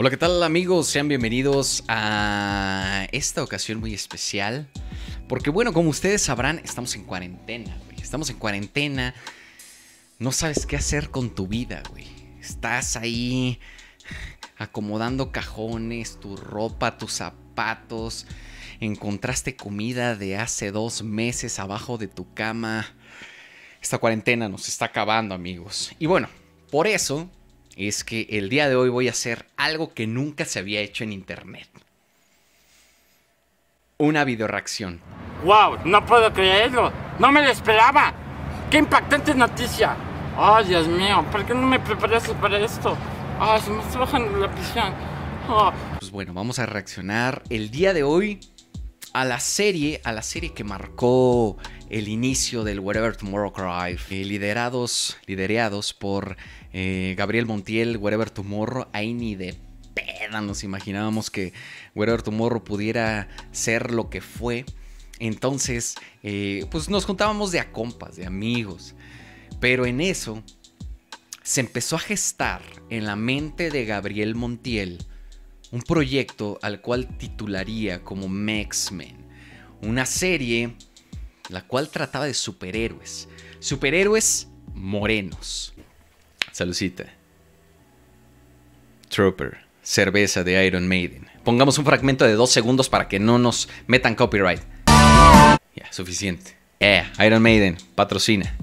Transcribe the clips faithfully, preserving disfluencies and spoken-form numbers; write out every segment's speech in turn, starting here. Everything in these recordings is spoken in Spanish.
Hola, ¿qué tal amigos? Sean bienvenidos a esta ocasión muy especial. Porque bueno, como ustedes sabrán, estamos en cuarentena, güey. Estamos en cuarentena. No sabes qué hacer con tu vida, güey. Estás ahí acomodando cajones, tu ropa, tus zapatos. Encontraste comida de hace dos meses abajo de tu cama. Esta cuarentena nos está acabando, amigos. Y bueno, por eso es que el día de hoy voy a hacer algo que nunca se había hecho en internet. Una videoreacción. ¡Wow! No puedo creerlo. No me lo esperaba. ¡Qué impactante noticia! ¡Oh, Dios mío! ¿Por qué no me preparaste para esto? ¡Ah, oh, se me está bajando la presión! Oh. Pues bueno, vamos a reaccionar el día de hoy a la serie, a la serie que marcó el inicio del Wherever Tomorrow Cried, eh, liderados, liderados por eh, Gabriel Montiel, Wherever Tomorrow. Ahí ni de peda nos imaginábamos que Wherever Tomorrow pudiera ser lo que fue. Entonces, eh, pues nos juntábamos de a compas, de amigos. Pero en eso se empezó a gestar en la mente de Gabriel Montiel un proyecto al cual titularía como Mexmen. Una serie la cual trataba de superhéroes. Superhéroes morenos. Saludcita. Trooper. Cerveza de Iron Maiden. Pongamos un fragmento de dos segundos para que no nos metan copyright. Ya, suficiente. Eh, Iron Maiden, patrocina.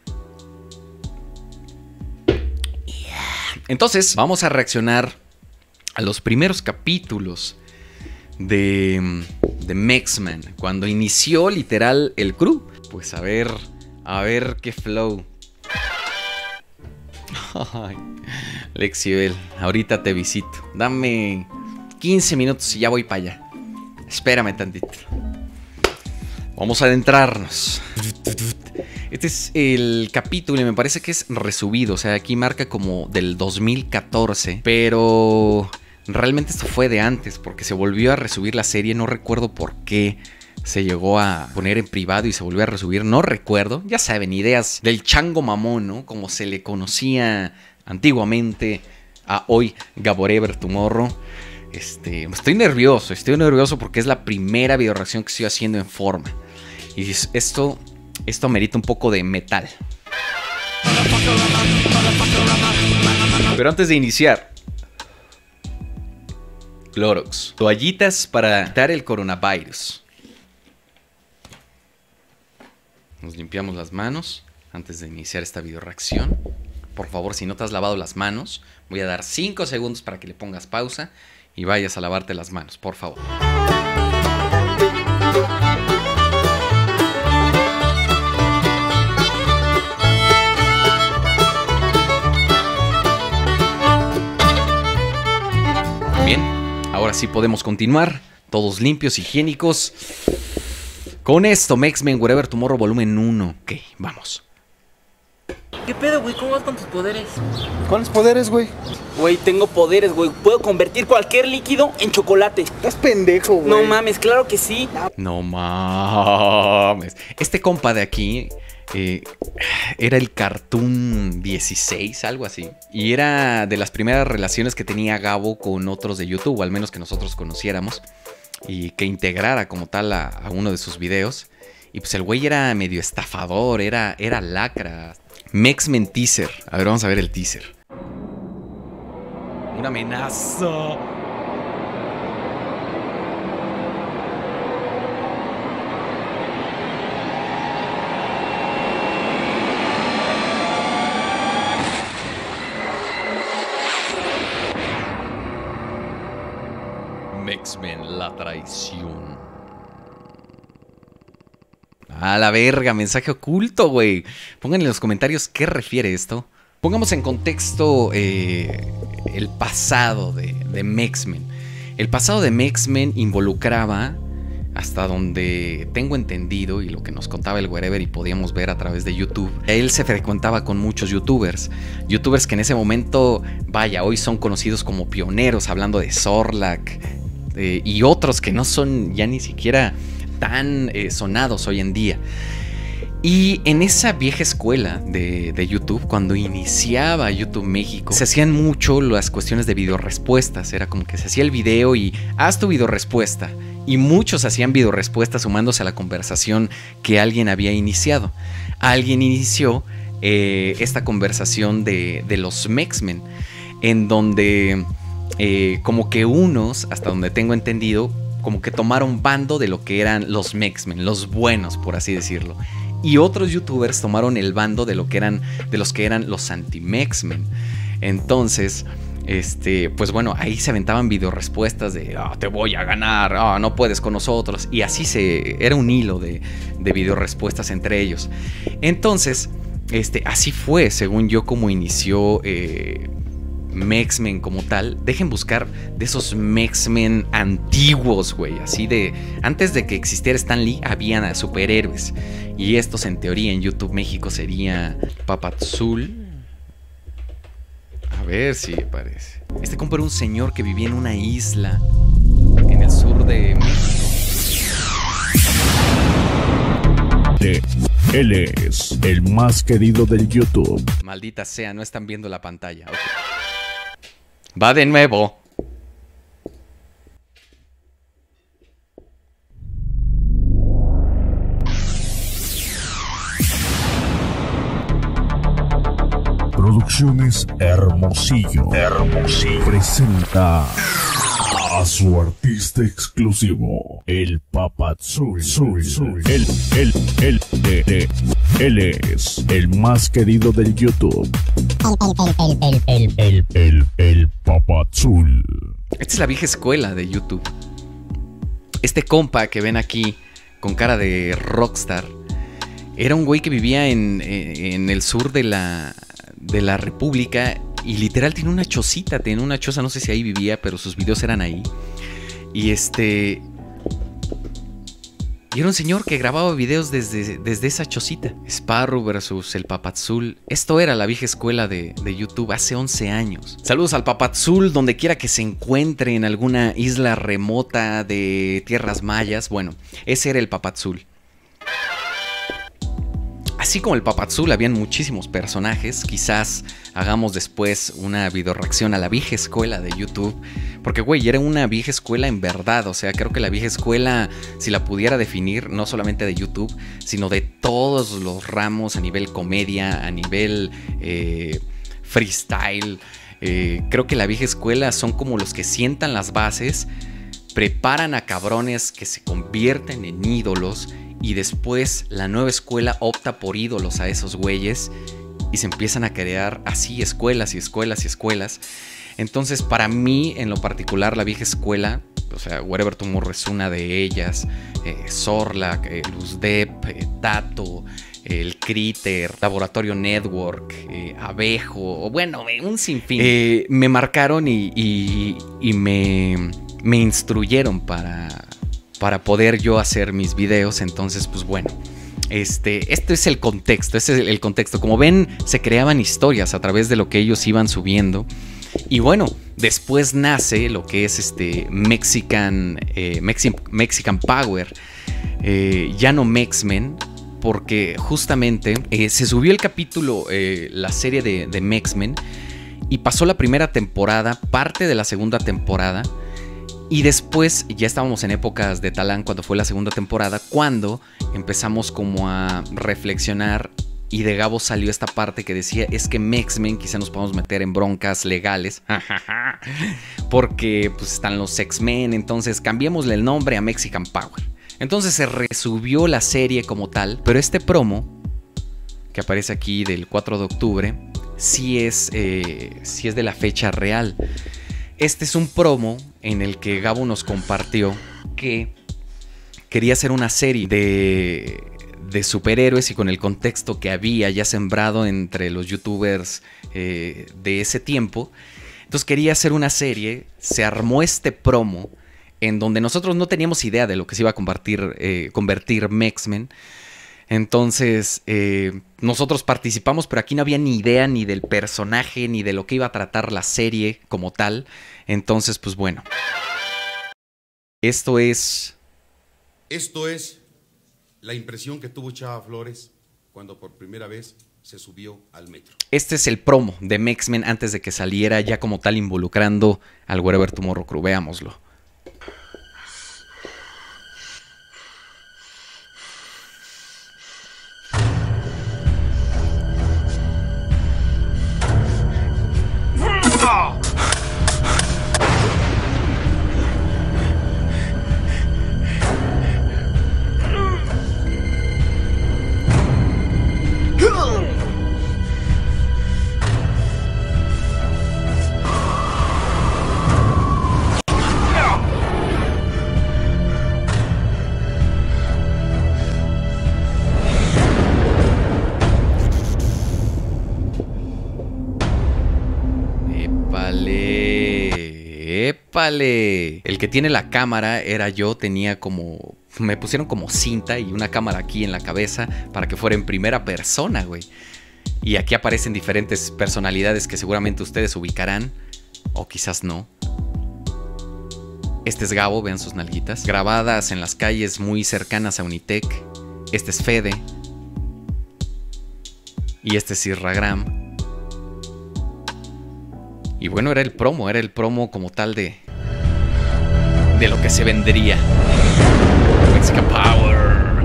Yeah. Entonces, vamos a reaccionar a los primeros capítulos de, de Mexmen, cuando inició literal el crew. Pues a ver, a ver qué flow. Ay, Lexibel, ahorita te visito. Dame quince minutos y ya voy para allá. Espérame tantito. Vamos a adentrarnos. Este es el capítulo y me parece que es resubido. O sea, aquí marca como del dos mil catorce. Pero realmente esto fue de antes, porque se volvió a resubir la serie. No recuerdo por qué se llegó a poner en privado y se volvió a resubir. No recuerdo. Ya saben, ideas del chango mamón, ¿no? Como se le conocía antiguamente a hoy Gaborever Tomorrow. Este, estoy nervioso, estoy nervioso porque es la primera videoreacción que estoy haciendo en forma. Y esto, esto amerita un poco de metal. Pero antes de iniciar, Clorox, toallitas para evitar el coronavirus. Nos limpiamos las manos antes de iniciar esta videoreacción. Por favor, si no te has lavado las manos, voy a dar cinco segundos para que le pongas pausa y vayas a lavarte las manos, por favor. Bien, ahora sí podemos continuar, todos limpios, higiénicos. Con esto, Mexmen Wherever Tomorrow volumen uno. Ok, vamos. ¿Qué pedo, güey? ¿Cómo vas con tus poderes? ¿Cuáles poderes, güey? Güey, tengo poderes, güey. Puedo convertir cualquier líquido en chocolate. Estás pendejo, güey. No mames, claro que sí. No mames. Este compa de aquí eh, era el Cartoon dieciséis, algo así. Y era de las primeras relaciones que tenía Gabo con otros de YouTube, o al menos que nosotros conociéramos. Y que integrara como tal a, a uno de sus videos. Y pues el güey era medio estafador, era, era lacra. Mexmen teaser. A ver, vamos a ver el teaser. Una amenaza. Mexmen, la traición. A la verga, mensaje oculto, güey. Pongan en los comentarios qué refiere esto. Pongamos en contexto eh, el pasado de, de Mexmen. El pasado de Mexmen involucraba, hasta donde tengo entendido, y lo que nos contaba el Wherever y podíamos ver a través de YouTube, él se frecuentaba con muchos youtubers. Youtubers que en ese momento, vaya, hoy son conocidos como pioneros, hablando de Zorlak eh, y otros que no son ya ni siquiera tan eh, sonados hoy en día. Y en esa vieja escuela de, de YouTube, cuando iniciaba YouTube México, se hacían mucho las cuestiones de videorespuestas. Era como que se hacía el video y haz tu videorespuesta. Y muchos hacían videorespuestas sumándose a la conversación que alguien había iniciado. Alguien inició eh, esta conversación de, de los Mexmen, en donde eh, como que unos, hasta donde tengo entendido, como que tomaron bando de lo que eran los Mexmen, los buenos, por así decirlo. Y otros youtubers tomaron el bando de lo que eran, de los que eran los anti-Mexmen. Entonces, este, pues bueno, ahí se aventaban videorespuestas de oh, te voy a ganar, oh, no puedes con nosotros. Y así se, era un hilo de, de videorespuestas entre ellos. Entonces, este, así fue, según yo, como inició eh, Mexmen como tal. Dejen buscar de esos Mexmen antiguos, güey. Así de, antes de que existiera Stan Lee, habían superhéroes. Y estos en teoría en YouTube México sería Papadzul. A ver si aparece. Este compa era un señor que vivía en una isla en el sur de México. De, él es el más querido del YouTube. Maldita sea, no están viendo la pantalla. Okay. Va de nuevo. Producciones Hermosillo. Hermosillo presenta a su artista exclusivo, el Papadzul. Él, él, él, de, de, él es el más querido del YouTube. El, el, el, el, el, el, el Papadzul. Esta es la vieja escuela de YouTube. Este compa que ven aquí con cara de rockstar era un güey que vivía en, en el sur de la, de la República. Y literal tiene una chocita, tiene una choza, no sé si ahí vivía, pero sus videos eran ahí. Y este... Y era un señor que grababa videos desde, desde esa chocita. Sparrow versus el Papadzul. Esto era la vieja escuela de, de YouTube hace once años. Saludos al Papadzul, donde quiera que se encuentre en alguna isla remota de tierras mayas. Bueno, ese era el Papadzul. Así como el Papadzul, habían muchísimos personajes. Quizás hagamos después una videoreacción a la vieja escuela de YouTube. Porque, güey, era una vieja escuela en verdad. O sea, creo que la vieja escuela, si la pudiera definir, no solamente de YouTube, sino de todos los ramos a nivel comedia, a nivel eh, freestyle. Eh, creo que la vieja escuela son como los que sientan las bases, preparan a cabrones que se convierten en ídolos. Y después la nueva escuela opta por ídolos a esos güeyes y se empiezan a crear así escuelas y escuelas y escuelas. Entonces, para mí, en lo particular, la vieja escuela, o sea, Wherever Tomorrow es una de ellas, eh, Zorlak, eh, Luzdep, eh, Tato, eh, el Critter, Laboratorio Network, eh, Abejo, bueno, un sinfín. Eh, me marcaron y, y, y me, me instruyeron para... para poder yo hacer mis videos. Entonces, pues bueno, este, este es el contexto, este es el, el contexto. Como ven, se creaban historias a través de lo que ellos iban subiendo. Y bueno, después nace lo que es este Mexican, eh, Mexi Mexican Power, eh, ya no Mexmen, porque justamente eh, se subió el capítulo, eh, la serie de, de Mexmen, y pasó la primera temporada, parte de la segunda temporada. Y después ya estábamos en épocas de Talán cuando fue la segunda temporada, cuando empezamos como a reflexionar y de Gabo salió esta parte que decía es que Mexmen quizá nos podemos meter en broncas legales porque pues están los X-Men, entonces cambiémosle el nombre a Mexican Power. Entonces se resubió la serie como tal, pero este promo que aparece aquí del cuatro de octubre sí es, eh, sí es de la fecha real. Este es un promo en el que Gabo nos compartió que quería hacer una serie de, de superhéroes y con el contexto que había ya sembrado entre los youtubers eh, de ese tiempo. Entonces quería hacer una serie, se armó este promo en donde nosotros no teníamos idea de lo que se iba a convertir, eh, convertir Mexmen. Entonces eh, nosotros participamos, pero aquí no había ni idea ni del personaje ni de lo que iba a tratar la serie como tal. Entonces, pues bueno. Esto es... Esto es la impresión que tuvo Chava Flores cuando por primera vez se subió al metro. Este es el promo de Mexmen antes de que saliera, ya como tal involucrando al Wherever Tomorrow Crew. Veámoslo. ¡Épale! El que tiene la cámara era yo, tenía como... Me pusieron como cinta y una cámara aquí en la cabeza para que fuera en primera persona, güey. Y aquí aparecen diferentes personalidades que seguramente ustedes ubicarán, o quizás no. Este es Gabo, vean sus nalguitas. Grabadas en las calles muy cercanas a Unitec. Este es Fede. Y este es Irragram. Y bueno, era el promo, era el promo como tal de... de lo que se vendría. Mexican Power.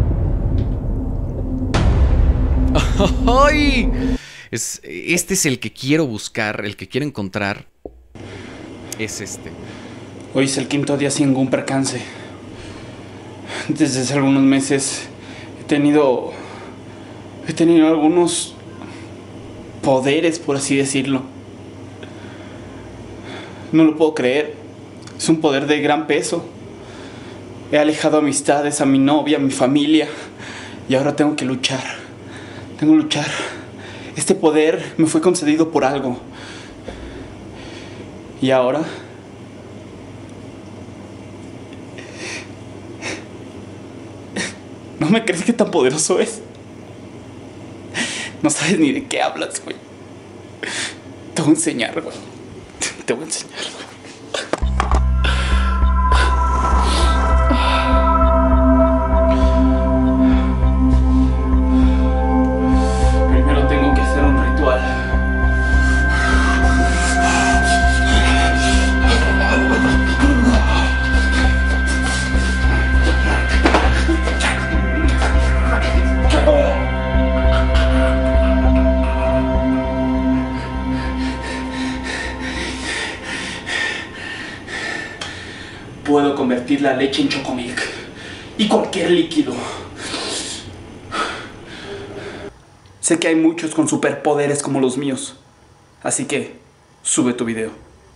¡Ay! Es, este es el que quiero buscar, el que quiero encontrar. Es este. Hoy es el quinto día sin ningún percance. Desde hace algunos meses he tenido... He tenido algunos poderes, por así decirlo. No lo puedo creer. Es un poder de gran peso. He alejado amistades, a mi novia, a mi familia. Y ahora tengo que luchar. Tengo que luchar. Este poder me fue concedido por algo. Y ahora... ¿No me crees que tan poderoso es? No sabes ni de qué hablas, güey. Te voy a enseñar, güey. Te voy a enseñar, güey. Primero tengo que hacer un ritual. Puedo convertir la leche en chocomilk y cualquier líquido. Sé que hay muchos con superpoderes como los míos, así que sube tu video.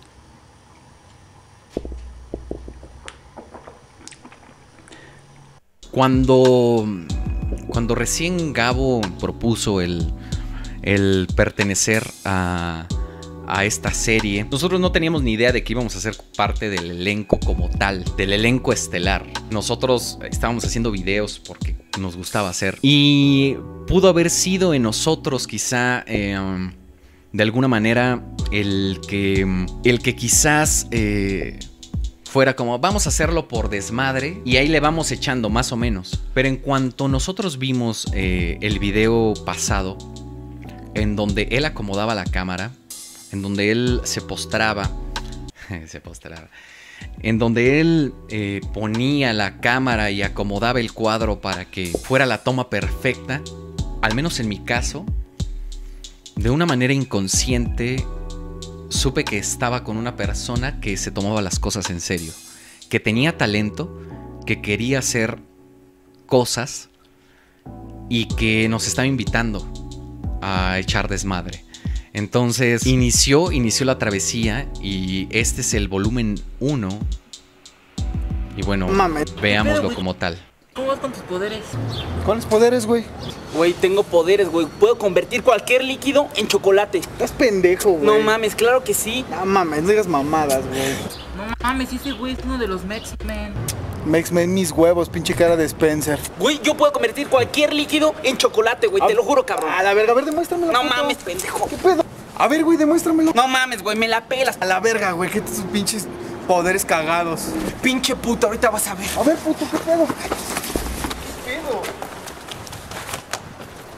Cuando, cuando recién Gabo propuso el, el pertenecer a... a esta serie, nosotros no teníamos ni idea de que íbamos a ser parte del elenco como tal, del elenco estelar. Nosotros estábamos haciendo videos porque nos gustaba hacer, y pudo haber sido en nosotros quizá eh, de alguna manera el que, el que quizás eh, fuera como vamos a hacerlo por desmadre y ahí le vamos echando más o menos. Pero en cuanto nosotros vimos eh, el video pasado en donde él acomodaba la cámara, en donde él se postraba, se postraba, en donde él eh, ponía la cámara y acomodaba el cuadro para que fuera la toma perfecta, al menos en mi caso, de una manera inconsciente, supe que estaba con una persona que se tomaba las cosas en serio, que tenía talento, que quería hacer cosas y que nos estaba invitando a echar desmadre. Entonces inició, inició la travesía y este es el volumen uno. Y bueno, Mames. veámoslo como tal. ¿Cómo vas con tus poderes? ¿Cuáles poderes, güey? Güey, tengo poderes, güey. Puedo convertir cualquier líquido en chocolate. Estás pendejo, güey. No mames, claro que sí. No mames, no digas mamadas, güey. No mames, ese güey es uno de los Mexmen. Mexmen mis huevos, pinche cara de Spencer. Güey, yo puedo convertir cualquier líquido en chocolate, güey. Te lo juro, cabrón. A la verga, a ver, demuéstramelo. No puto. mames, pendejo. ¿Qué pedo? A ver, güey, demuéstramelo. No mames, güey, me la pelas. A la verga, güey, que tus pinches poderes cagados. Pinche puta, ahorita vas a ver. A ver, puto, ¿qué pedo? ¿Qué pedo?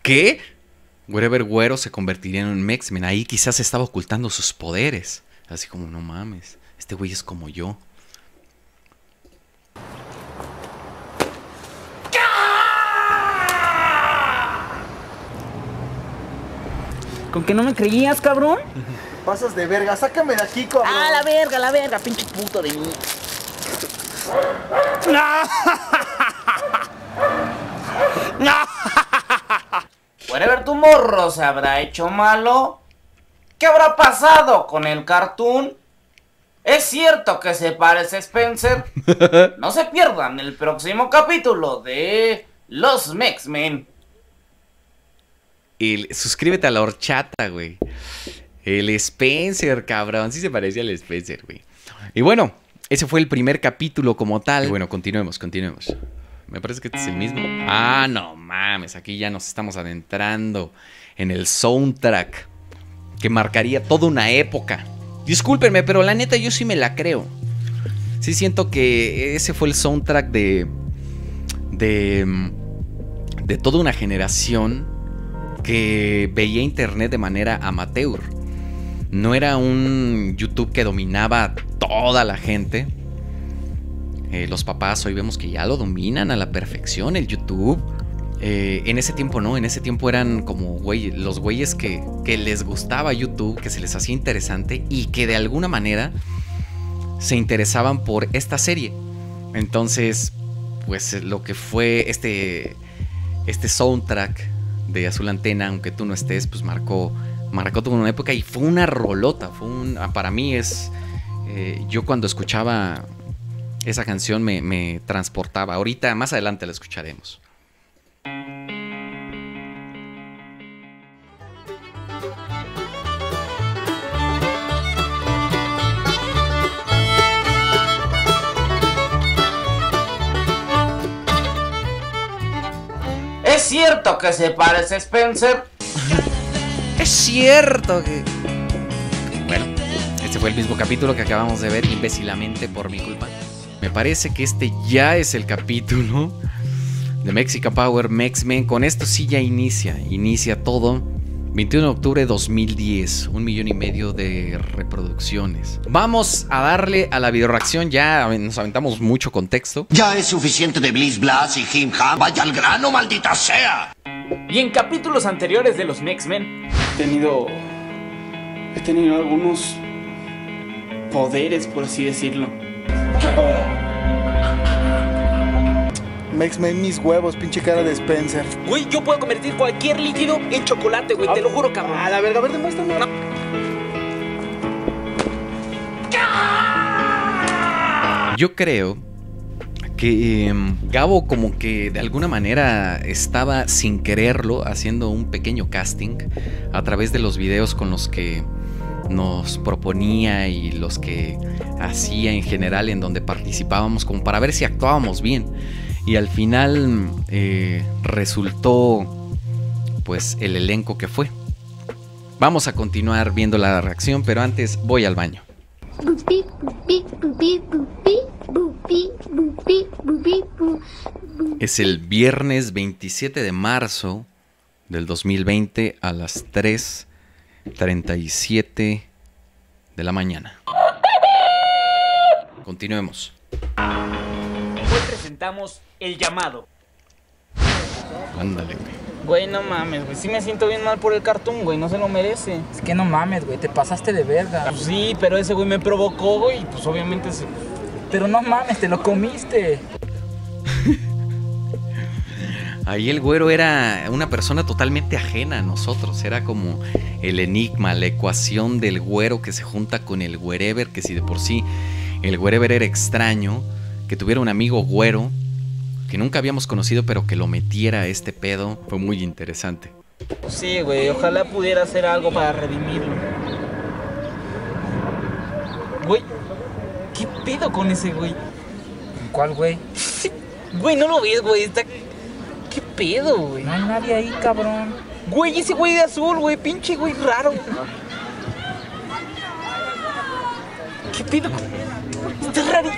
¿Qué? Wherever Güero se convertiría en un Mexman. Ahí quizás estaba ocultando sus poderes. Así como, no mames, este güey es como yo. ¿Con que no me creías, cabrón? Pasas de verga, sácame de aquí, cabrón. Ah, la verga, la verga, pinche puto de mí. Wherever tu morro se habrá hecho malo. ¿Qué habrá pasado con el cartoon? ¿Es cierto que se parece a Spencer? No se pierdan el próximo capítulo de Los Mexmen. El, suscríbete a la horchata, güey. El Spencer, cabrón. Sí se parecía al Spencer, güey. Y bueno, ese fue el primer capítulo como tal. Y bueno, continuemos, continuemos. Me parece que este es el mismo. Ah, no mames. Aquí ya nos estamos adentrando en el soundtrack que marcaría toda una época. Discúlpenme, pero la neta yo sí me la creo. Sí siento que ese fue el soundtrack de... De... De toda una generación que veía internet de manera amateur. No era un YouTube que dominaba a toda la gente. Eh, los papás hoy vemos que ya lo dominan a la perfección el YouTube. Eh, en ese tiempo no, en ese tiempo eran como güey, los güeyes que, que les gustaba YouTube, que se les hacía interesante y que de alguna manera se interesaban por esta serie. Entonces, pues lo que fue este, este soundtrack de Azul Antena, aunque tú no estés, pues marcó, marcó toda una época y fue una rolota. Fue un, para mí es, eh, yo cuando escuchaba esa canción me, me transportaba. Ahorita, más adelante la escucharemos. ¿Es cierto que se parece a Spencer? Es cierto que... Bueno, este fue el mismo capítulo que acabamos de ver imbécilamente por mi culpa. Me parece que este ya es el capítulo de Mexica Power Mexmen. Con esto sí ya inicia, inicia todo. veintiuno de octubre de dos mil diez, un millón y medio de reproducciones. Vamos a darle a la videoreacción, ya nos aventamos mucho contexto. Ya es suficiente de Bliss Blast y Him Ham, vaya al grano, maldita sea. Y en capítulos anteriores de los Mexmen He tenido... He tenido algunos poderes, por así decirlo. Mexmen mis huevos, pinche cara de Spencer. Güey, yo puedo convertir cualquier líquido en chocolate, güey, te lo juro, cabrón. A la verga, a ver, demuéstrame. No. Yo creo que eh, Gabo como que de alguna manera estaba sin quererlo haciendo un pequeño casting a través de los videos con los que nos proponía y los que hacía en general, en donde participábamos, como para ver si actuábamos bien. Y al final eh, resultó pues el elenco que fue. Vamos a continuar viendo la reacción, pero antes voy al baño. Bupi, bupi, bupi, bupi, bupi, bupi, bupi, bupi. Es el viernes veintisiete de marzo del dos mil veinte a las tres treinta y siete de la mañana. Continuemos. Hoy presentamos El Llamado. Ándale, güey. Güey, no mames, güey, sí me siento bien mal por el cartoon, güey, no se lo merece. Es que no mames, güey, te pasaste de verga. Pues sí, pero ese güey me provocó, güey, y pues obviamente se... Pero no mames, te lo comiste. Ahí el güero era una persona totalmente ajena a nosotros. Era como el enigma, la ecuación del güero que se junta con el wherever. Que si de por sí el wherever era extraño, que tuviera un amigo güero que nunca habíamos conocido, pero que lo metiera a este pedo, fue muy interesante. Sí, güey, ojalá pudiera hacer algo para redimirlo. Güey, ¿qué pedo con ese güey? ¿Cuál, güey? Güey, no lo ves, güey, está... ¿Qué pedo, güey? No hay nadie ahí, cabrón. Güey, ese güey de azul, güey, pinche güey raro. ¿Qué pedo? Está raro.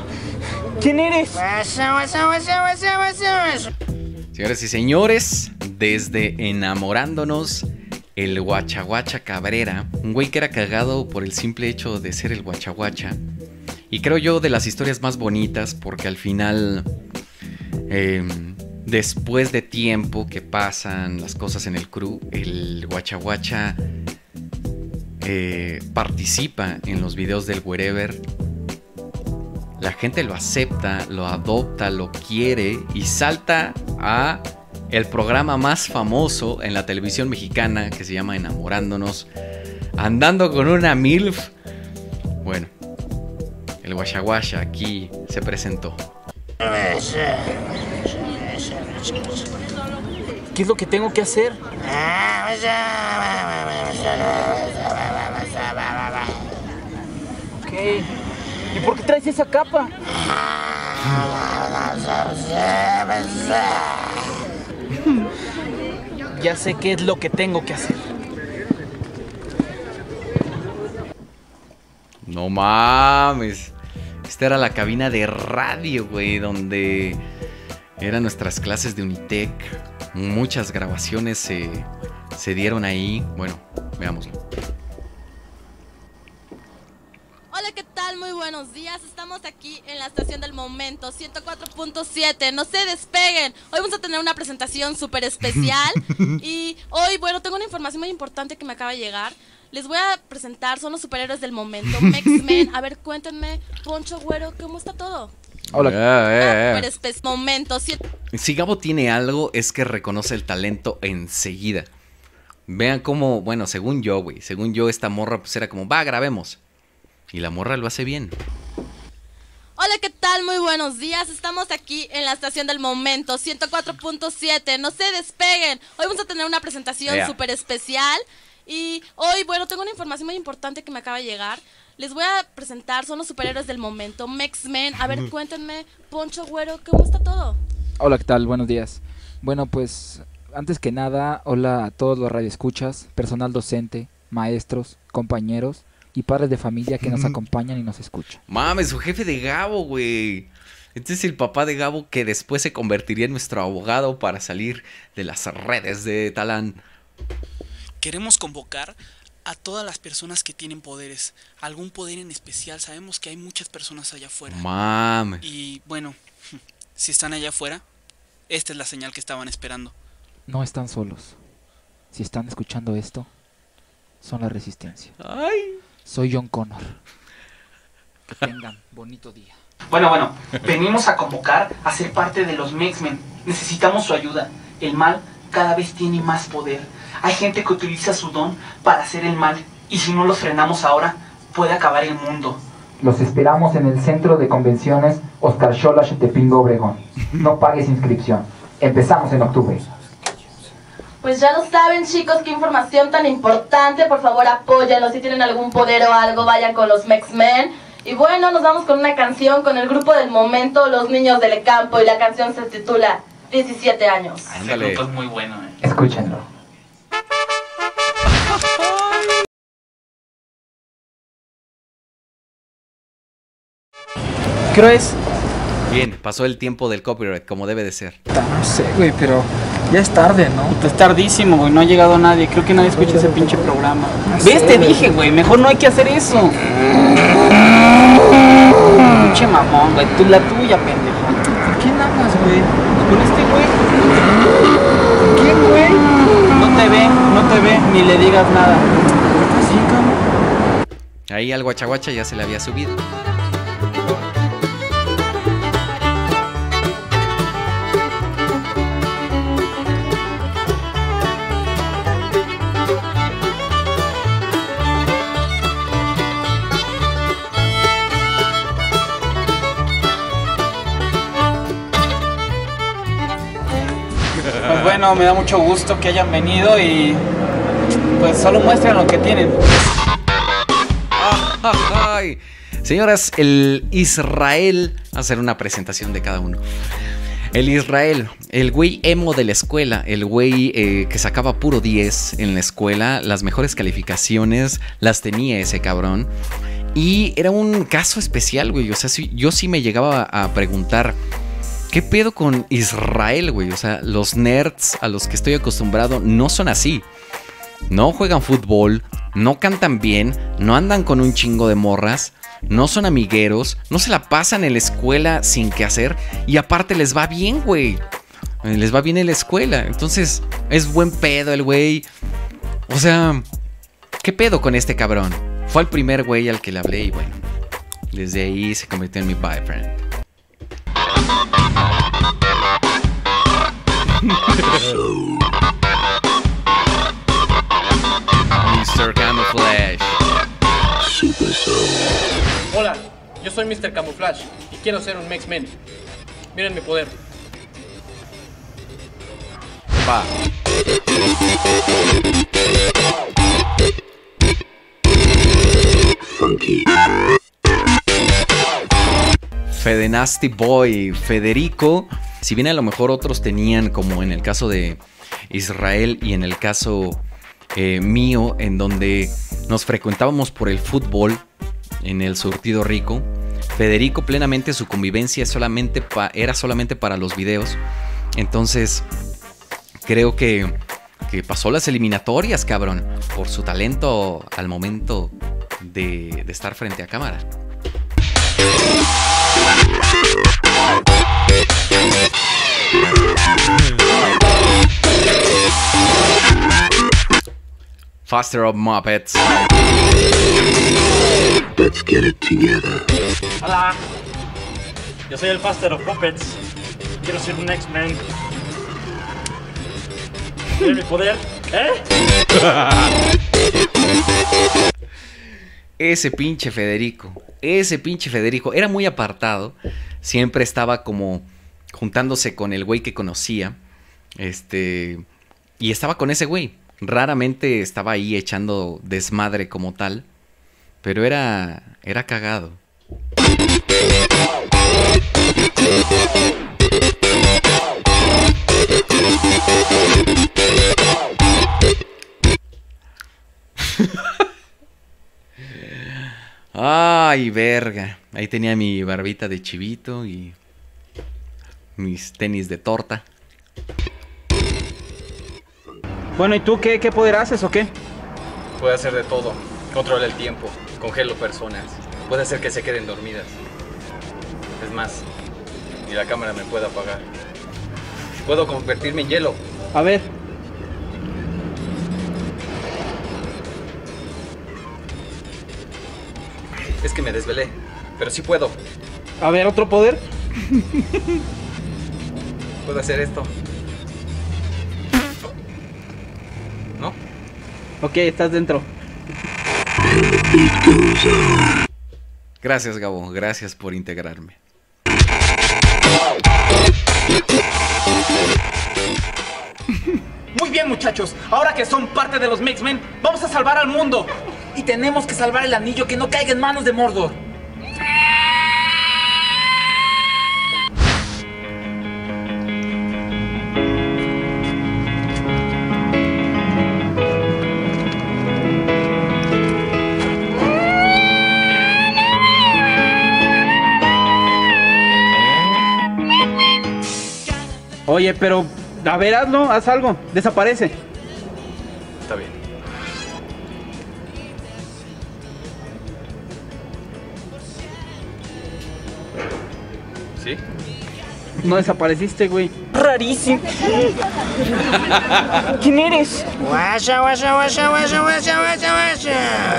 ¿Quién eres? Señoras y señores, desde Enamorándonos, el Guachaguacha Cabrera, un güey que era cagado por el simple hecho de ser el Guachaguacha. Y creo yo de las historias más bonitas porque al final, eh, después de tiempo que pasan las cosas en el crew, el Guachaguacha eh, participa en los videos del Wherever. La gente lo acepta, lo adopta, lo quiere y salta a el programa más famoso en la televisión mexicana que se llama Enamorándonos, andando con una MILF. Bueno, el Guachaguacha aquí se presentó. ¿Qué es lo que tengo que hacer? Ok. ¿Y por qué traes esa capa? Ya sé qué es lo que tengo que hacer. No mames. Esta era la cabina de radio, güey, donde eran nuestras clases de Unitec. Muchas grabaciones se, se dieron ahí. Bueno, veámoslo. Hola, ¿qué tal? Muy buenos días. Estamos aquí en la estación del momento, ciento cuatro punto siete. No se despeguen. Hoy vamos a tener una presentación súper especial. Y hoy, bueno, tengo una información muy importante que me acaba de llegar. Les voy a presentar, son los superhéroes del momento, X-Men. A ver, cuéntenme, Poncho, Güero, ¿cómo está todo? Hola. Eh, eh, eh. Momento. Si Gabo tiene algo, es que reconoce el talento enseguida. Vean cómo, bueno, según yo, güey, según yo, esta morra pues era como, va, grabemos. Y la morra lo hace bien. Hola, ¿qué tal? Muy buenos días. Estamos aquí en la estación del momento, ciento cuatro punto siete. No se despeguen. Hoy vamos a tener una presentación yeah. súper especial. Y hoy, bueno, tengo una información muy importante que me acaba de llegar. Les voy a presentar, son los superhéroes del momento, X-Men. A ver, cuéntenme, Poncho, Güero, ¿cómo está todo? Hola, ¿qué tal? Buenos días. Bueno, pues, antes que nada, hola a todos los radioescuchas, personal docente, maestros, compañeros y padres de familia que nos acompañan y nos escuchan. Mames, su jefe de Gabo, güey. Este es el papá de Gabo que después se convertiría en nuestro abogado para salir de las redes de Talán. Queremos convocar a todas las personas que tienen poderes, algún poder en especial. Sabemos que hay muchas personas allá afuera. Mames. Y bueno, si están allá afuera, esta es la señal que estaban esperando. No están solos. Si están escuchando esto, son la resistencia. Ay. Soy John Connor. Que tengan bonito día. Bueno, bueno, venimos a convocar a ser parte de los X-Men. Necesitamos su ayuda. El mal cada vez tiene más poder. Hay gente que utiliza su don para hacer el mal. Y si no los frenamos ahora, puede acabar el mundo. Los esperamos en el Centro de Convenciones Oscar Xolax de Pingo Obregón. No pagues inscripción. Empezamos en octubre. Pues ya lo saben, chicos, qué información tan importante. Por favor, apóyenlos. Si tienen algún poder o algo, vayan con los X-Men. Y bueno, nos vamos con una canción con el grupo del momento, Los Niños del Campo. Y la canción se titula diecisiete años. Ese grupo es muy bueno, eh. Escúchenlo. ¿Qué hora es? Bien, pasó el tiempo del copyright, como debe de ser. No sé, güey, pero ya es tarde, ¿no? Es tardísimo, güey, no ha llegado nadie. Creo que nadie escucha ese pinche programa. No ¿Ves? Sé, te dije, güey, mejor no hay que hacer eso. Pinche mamón, güey, tú la tuya, pendejo. ¿Por quién hablas, güey? Con este güey. ¿Quién, güey? No te ve, no te ve, ni le digas nada. ¿Así, cabrón? Ahí al Guachaguacha ya se le había subido. Pues bueno, me da mucho gusto que hayan venido y pues solo muestren lo que tienen. Ay. Señoras, el Israel va a hacer una presentación de cada uno. El Israel, el güey emo de la escuela, el güey eh, que sacaba puro diez en la escuela, las mejores calificaciones las tenía ese cabrón. Y era un caso especial, güey. O sea, sí, yo sí me llegaba a preguntar ¿Qué pedo con Israel, güey? O sea, los nerds a los que estoy acostumbrado no son así. No juegan fútbol, no cantan bien, no andan con un chingo de morras, no son amigueros, no se la pasan en la escuela sin qué hacer y aparte les va bien, güey. Les va bien en la escuela. Entonces, es buen pedo el güey. O sea, ¿qué pedo con este cabrón? Fue el primer güey al que le hablé y bueno, desde ahí se convirtió en mi boyfriend. mister Camouflage. Hola, yo soy mister Camouflage y quiero ser un X-Men. Miren mi poder. Va. Funky. Fede Nasty Boy, Federico. Si bien a lo mejor otros tenían, como en el caso de Israel y en el caso eh, mío, en donde nos frecuentábamos por el fútbol en el Surtido Rico, Federico plenamente su convivencia solamente pa- era solamente para los videos. Entonces creo que, que pasó las eliminatorias, cabrón, por su talento al momento de, de estar frente a cámara. Faster of Muppets. Let's get it together. Hola, yo soy el Faster of Puppets. Quiero ser un X-Men. ¿Tiene mi poder? ¿Eh? Ese pinche Federico, ese pinche Federico, era muy apartado, siempre estaba como juntándose con el güey que conocía, este, y estaba con ese güey, raramente estaba ahí echando desmadre como tal, pero era, era cagado. Ay, verga. Ahí tenía mi barbita de chivito y mis tenis de torta. Bueno, ¿y tú qué, qué poder haces o qué? Puede hacer de todo. Controla el tiempo, congelo personas, puede hacer que se queden dormidas. Es más, ni la cámara me puede apagar. Puedo convertirme en hielo. A ver. Es que me desvelé, pero sí puedo. A ver, ¿otro poder? Puedo hacer esto. ¿No? Ok, estás dentro. Gracias, Gabo. Gracias por integrarme. Muy bien, muchachos. Ahora que son parte de los X-Men, vamos a salvar al mundo. Y tenemos que salvar el anillo que no caiga en manos de Mordor. Oye, pero, a ver, hazlo, haz algo. Desaparece. Está bien. ¿Sí? No desapareciste, güey. Rarísimo. ¿Quién eres? Guasha, guasha, guasha, guasha, guasha, guasha, guasha.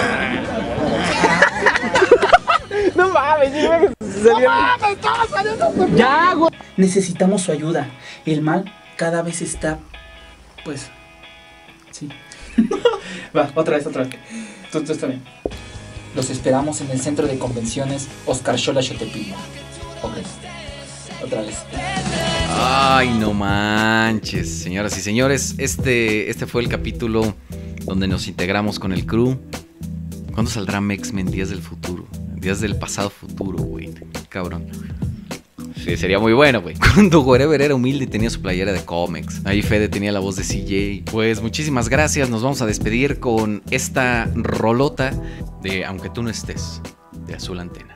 No mames, no mames, estaba saliendo. Ya, güey. Necesitamos su ayuda. El mal cada vez está, pues, sí. Va, otra vez, otra vez. Tú, tú está bien. Los esperamos en el centro de convenciones Oscar Xola Xotepilco. Ok. Otra vez. Ay, no manches, señoras y señores. Este, este fue el capítulo donde nos integramos con el crew. ¿Cuándo saldrá X-Men? Días del futuro. Días del pasado futuro, güey. Cabrón. Sí, sería muy bueno, güey. Cuando Wherever era humilde y tenía su playera de cómics. Ahí Fede tenía la voz de C J. Pues muchísimas gracias. Nos vamos a despedir con esta rolota de Aunque tú no estés, de Azul Antena.